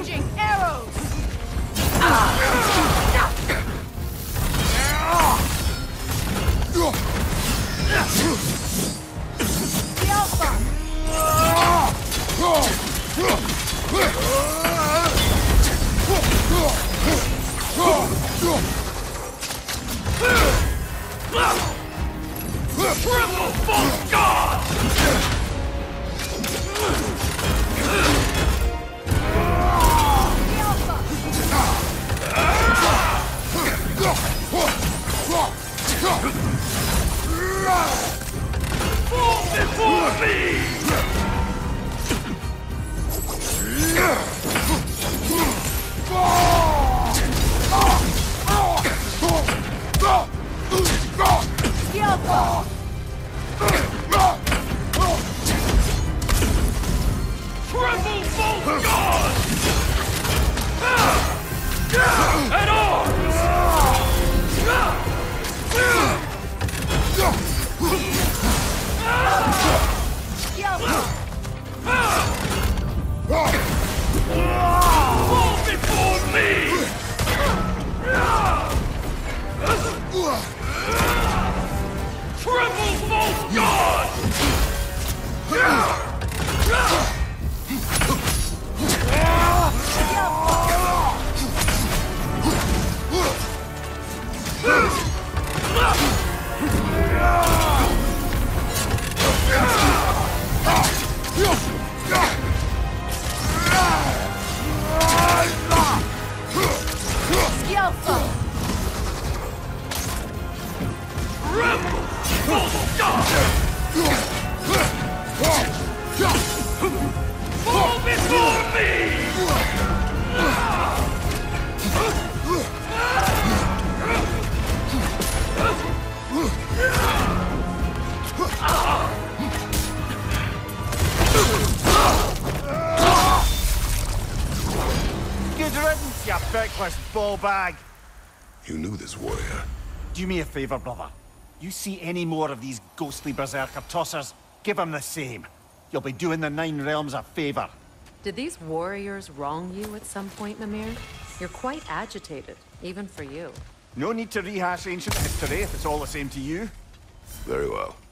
Changing arrows! The Alpha! Triple False God! Fall before me! The Alpha! Triple False God! At arms! The Alpha! Fall before me! Triple False God! The Alpha! Triple False God! Fall before me! Good riddance, you feckless ball bag. You knew this warrior. Do me a favor, brother. You see any more of these ghostly berserker tossers, give them the same. You'll be doing the Nine Realms a favor. Did these warriors wrong you at some point, Mimir? You're quite agitated, even for you. No need to rehash ancient history if it's all the same to you. Very well.